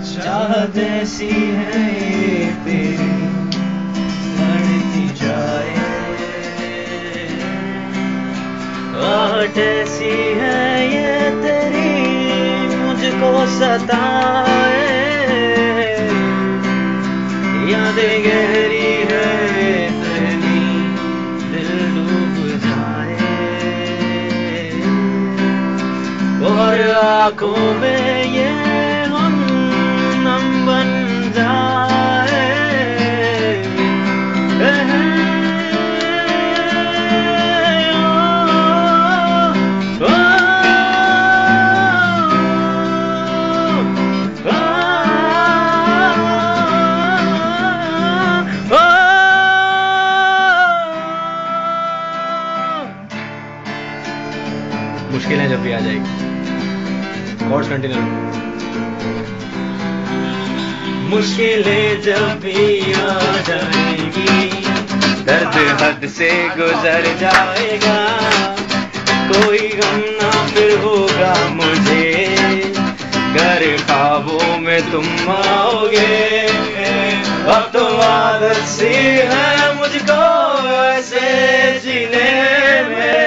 चाहत ऐसी है ये तेरी बढ़ती जाए, आहट ऐसी है ये तेरी मुझको सताए, यादें गहरी है तेरी दिल डूब जाए, और आँखों में ये हम नम बन जाए, मुश्किलें जब भी आ जाएगी, कॉर्ड्स कंटिन्यू। मुश्किलें जब भी आ जाएगी, दर्द हद से गुजर जाएगा, कोई गम ना फिर होगा मुझे, घर ख्वाबों में तुम आओगे, अब तो आदत सी है मुझको ऐसे जीने में,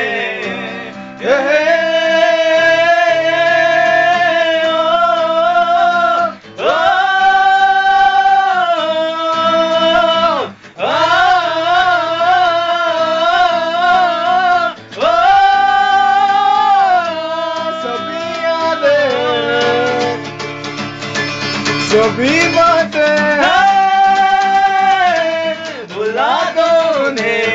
सभी बातें भुला दो उन्हें,